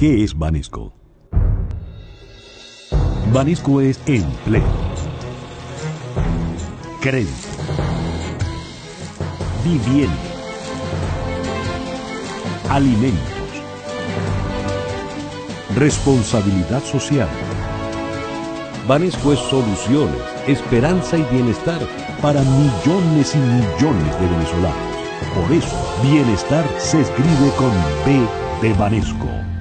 ¿Qué es Banesco? Banesco es empleo, crédito, vivienda, alimentos, responsabilidad social. Banesco es soluciones, esperanza y bienestar para millones y millones de venezolanos. Por eso, bienestar se escribe con B de Banesco.